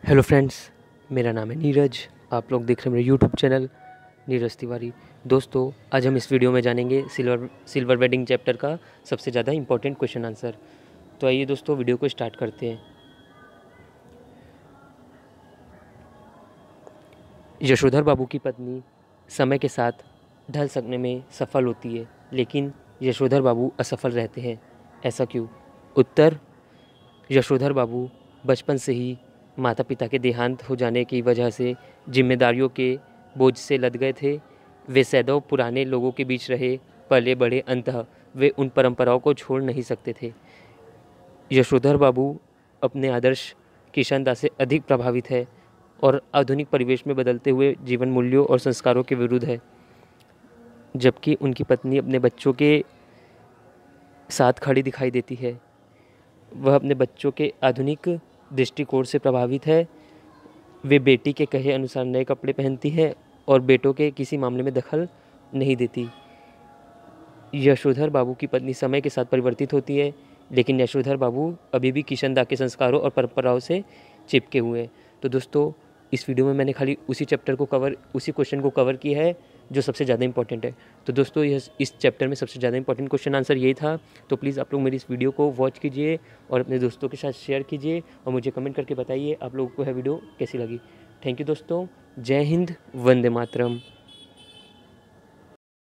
Hello friends, मेरा नाम है नीरज। आप लोग देख रहे हैं मेरे यूट्यूब चैनल नीरज तिवारी। दोस्तों, आज हम इस वीडियो में जानेंगे सिल्वर वेडिंग चैप्टर का सबसे ज़्यादा इम्पोर्टेंट क्वेश्चन आंसर। तो आइए दोस्तों, वीडियो को स्टार्ट करते हैं। यशोधर बाबू की पत्नी समय के साथ ढल सकने में सफल होती है, लेकिन यशोधर बाबू असफल रहते हैं। ऐसा क्यों? उत्तर: यशोधर बाबू बचपन से ही माता पिता के देहांत हो जाने की वजह से जिम्मेदारियों के बोझ से लद गए थे। वे सदैव पुराने लोगों के बीच रहे, पले बढ़े, अंततः वे उन परंपराओं को छोड़ नहीं सकते थे। यशोधर बाबू अपने आदर्श किशन दास से अधिक प्रभावित है और आधुनिक परिवेश में बदलते हुए जीवन मूल्यों और संस्कारों के विरुद्ध है, जबकि उनकी पत्नी अपने बच्चों के साथ खड़ी दिखाई देती है। वह अपने बच्चों के आधुनिक दृष्टिकोण से प्रभावित है। वे बेटी के कहे अनुसार नए कपड़े पहनती है और बेटों के किसी मामले में दखल नहीं देती। यशोधर बाबू की पत्नी समय के साथ परिवर्तित होती है, लेकिन यशोधर बाबू अभी भी किशनदा के संस्कारों और परंपराओं से चिपके हुए हैं। तो दोस्तों, इस वीडियो में मैंने खाली उसी क्वेश्चन को कवर किया है जो सबसे ज़्यादा इंपॉर्टेंट है। तो दोस्तों, इस चैप्टर में सबसे ज़्यादा इंपॉर्टेंट क्वेश्चन आंसर यही था। तो प्लीज़ आप लोग मेरी इस वीडियो को वॉच कीजिए और अपने दोस्तों के साथ शेयर कीजिए और मुझे कमेंट करके बताइए आप लोगों को यह वीडियो कैसी लगी। थैंक यू दोस्तों। जय हिंद, वंदे मातरम।